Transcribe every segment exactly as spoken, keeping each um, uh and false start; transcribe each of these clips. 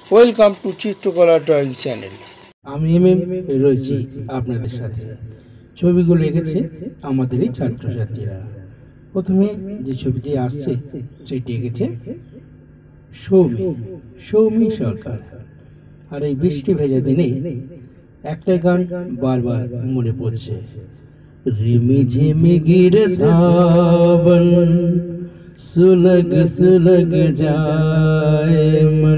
Welcome to Chitrakala drawing channel. আমি M M রয়েছি আপনাদের সাথে। ছবিগুলো এঁকেছে আমাদেরই ছাত্রছাত্রীরা। প্রথমে যে ছবিটি আসছে সেটি এঁকেছে সৌমি সৌমি সরকার। আর এই বৃষ্টি ভেজা দিনে একটাই গান বারবার মনে পড়ছে, रिमि झिमि गिर सावन, सुलग सुलग जाए मन,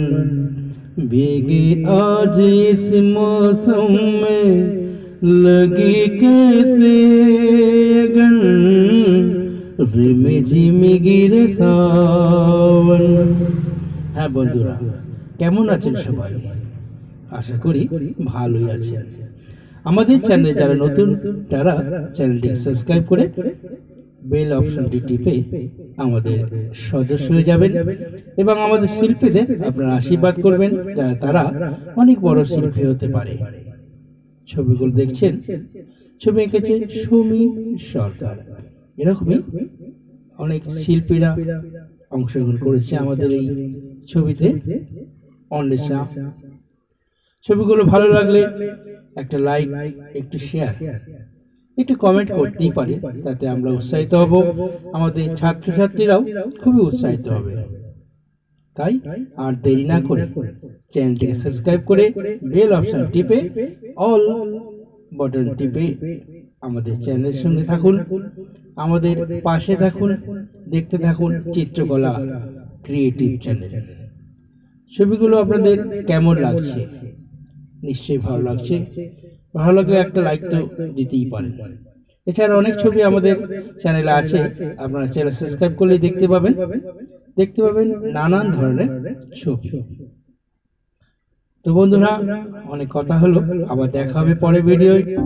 भीगे आज इस मौसम में लगी कैसे अगन, रिमि झिमि गिर सावन। হ্যাঁ বন্ধুরা, কেমন আছেন সবাই? আশা করি ভালোই আছেন। আমাদের চ্যানেলে যারা নতুন তারা চ্যানেলটি সাবস্ক্রাইব করে বেল অপশনটি টিপে আমাদের সদস্য হয়ে যাবেন এবং আমাদের শিল্পীদের আপনারা আশীর্বাদ করবেন যারা তারা অনেক বড় শিল্পী হতে পারে। ছবিগুলো দেখছেন, ছবি এঁকেছে সৌমি সরকার। এরকমই অনেক শিল্পীরা অংশগ্রহণ করেছে আমাদের এই ছবিতে। অন্বেষা। ছবিগুলো ভালো লাগলে একটা লাইক, একটু শেয়ার, একটু কমেন্ট করতেই পারে, তাতে আমরা উৎসাহিত হব, আমাদের ছাত্রছাত্রীরাও খুবই উৎসাহিত হবে। তাই আর দেরি না করে চ্যানেলটিকে সাবস্ক্রাইব করে বেল অপশন টিপে অল বাটন টিপে আমাদের চ্যানেলের সঙ্গে থাকুন, আমাদের পাশে থাকুন, দেখতে থাকুন চিত্রকলা ক্রিয়েটিভ চ্যানেল। ছবিগুলো আপনাদের কেমন লাগছে? নিশ্চয়ই ভালো লাগছে। ভালো লাগলে একটা লাইক তো দিতেই পারেন। এছাড়া অনেক ছবি আমাদের চ্যানেলে আছে, আপনারা চ্যানেল সাবস্ক্রাইব করলেই দেখতে পাবেন দেখতে পাবেন নানান ধরনের ছবি। তো বন্ধুরা, অনেক কথা হলো, আবার দেখা হবে পরে ভিডিও।